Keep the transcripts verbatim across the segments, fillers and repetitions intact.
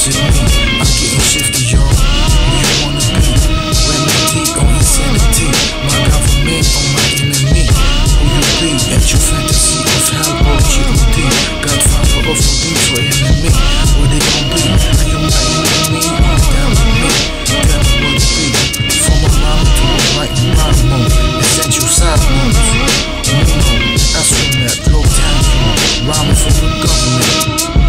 is it me? I'm getting shifty, y'all. Who you wanna be? Remedy or insanity? My government or my enemy? Who you be? At your fantasy of hell or G O D? Godfather of a beat for enemy? What they gon' be? Are you my enemy or down with me? Tell me what it be. From a rhyme to a right and rhyme mode. Essential side modes. Mono, that's from that low time zone. Rhyming from the government.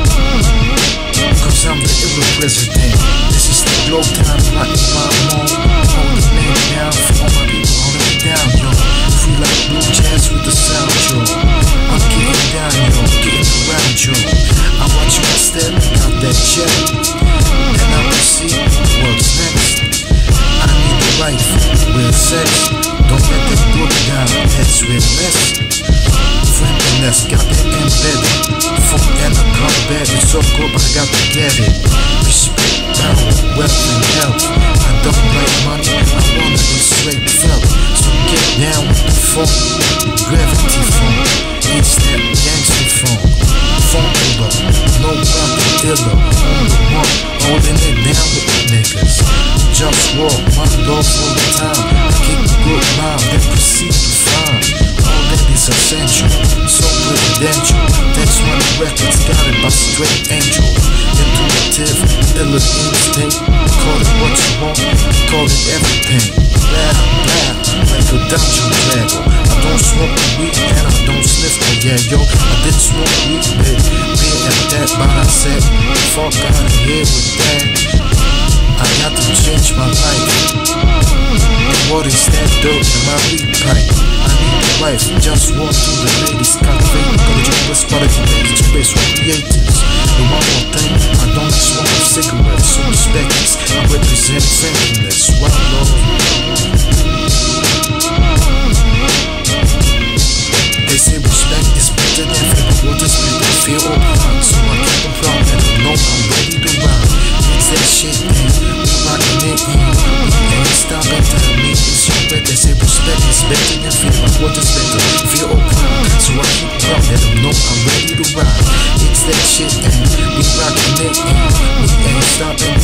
Cause I'm the era president. This is the glow time, right in my mode. Hold the man down for all my people, hold it down, yo. Free like blue jazz with the sound, yo. I'm getting down, yo, getting around, yo. I watch my step, got that jet. Then I will see what's next. I need a wife with sex. Don't let that book down, heads with mess. Friendliness, got that embedded. Phone and a combat, it's so good, but I got to get it. Respect, power, wealth, and health. I don't like money, I wanna be straight felt. So get down with the phone, gravity phone. It's that gangster phone. Phone puller, no problem, iller. On the one, holding it down with the niggas. Just walk, my dog all the time. Kick a good rhyme, then proceed to find. All that is essential, so presidential. That's when the records got it by straight angel. Intuitive, iller instinct. Call it what you want, call it everything. Blah, blah, like a dungeon dragon. I don't smoke weed and I don't sniff the yeah, yo. I did smoke weed, but being at that, but I said, fuck out of here with that. I got to change my life. And what is that dope in my weed pipe? I need a wife, just walk through the ladies, cultivate, encouraging this quality ladies, space for creators. And one more thing, I don't smoke cigarettes, so respect this. I represent friendliness, right, Lord? They say respect is better than fear, but what is better? Fear or pride, so I keep them proud, and I know I'm ready to rhyme. It's that shit, man, we rockin' it, man. We ain't stopping till me is your bet. They say respect is better than fear, but what is better? Fear or pride, so I keep them proud, and I know I'm ready to rhyme. It's that shit, man, we rockin' it, man. We ain't stopping